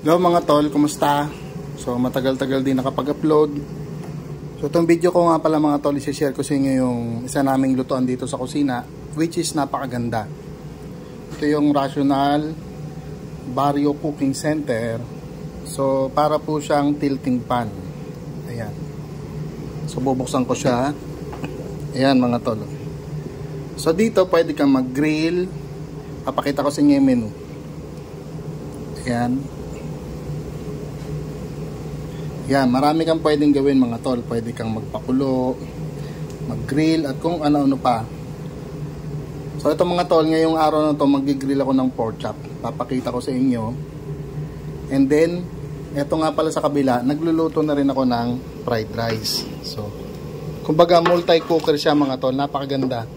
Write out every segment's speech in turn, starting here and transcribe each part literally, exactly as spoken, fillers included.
Hello mga tol, kumusta? So matagal-tagal din nakapag-upload. So itong video ko nga pala mga tol, i-share ko sa inyo yung isa naming lutuan dito sa kusina, which is napakaganda. Ito yung Rational Barrio Cooking Center. So para po siyang tilting pan. Ayan. So bubuksan ko siya. Ayan mga tol. So dito pwede kang mag-grill. Papakita ko sa inyo yung menu. Ayan. Yan, marami kang pwedeng gawin mga tol. Pwede kang magpakulo, mag-grill, at kung ano-ano pa. So ito mga tol, ngayong araw na to mag-grill ako ng pork chop. Papakita ko sa inyo. And then, ito nga pala sa kabila, nagluluto na rin ako ng fried rice. So, kumbaga multi-cooker siya mga tol. Napakaganda.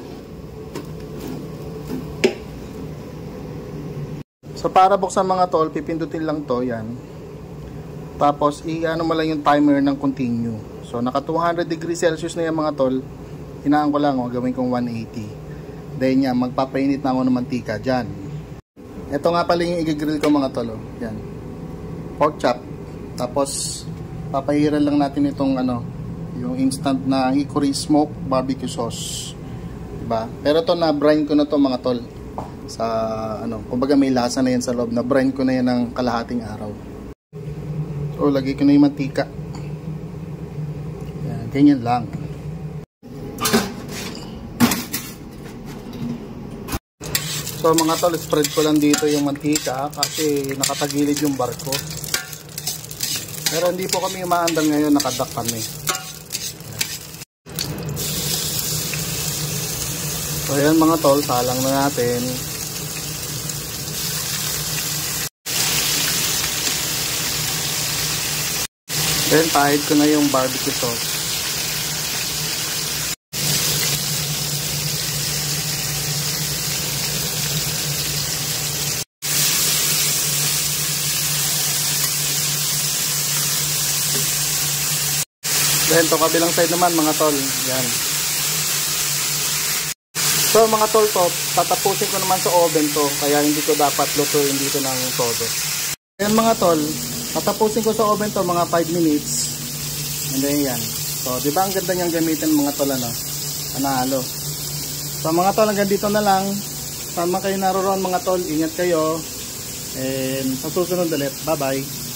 So para buksan mga tol, pipindutin lang to, yan. Tapos, i-ano mo lang yung timer ng continue. So, naka two hundred degrees Celsius na yan mga tol. Hinaan ko lang, oh, gawin kong one eighty. Then yan, magpapainit na ako ng mantika dyan. Ito nga pala yung i-grill ko mga tol. Oh. Yan. Pork chop. Tapos, papahiran lang natin itong ano, yung instant na hickory smoke barbecue sauce. Diba? Pero ito na, brine ko na to mga tol. Sa, ano, kumbaga may lasa na yan sa loob. Na brine ko na yan ng kalahating araw. O, lagay ko na yung mantika. Yan, ganyan lang. So mga tol, spread ko lang dito yung mantika kasi nakatagilid yung barko. Pero hindi po kami umaandar ngayon, nakadak kami. So ayan mga tol, salang na natin. Then, pahid ko na yung barbecue sauce. Then, to kabilang side naman mga tol. Yan. So, mga tol to, tatapusin ko naman sa oven to. Kaya hindi ko dapat lutuin dito ng todo. Yan mga tol. Tatapusin ko sa oven to mga five minutes. And then yan. So, di ba ang ganda niyang gamitin mga tol, ano? Panalo. So, mga tol, hanggang dito na lang. Tama kayo naroon mga tol. Ingat kayo. And sa susunod ulit. Bye-bye.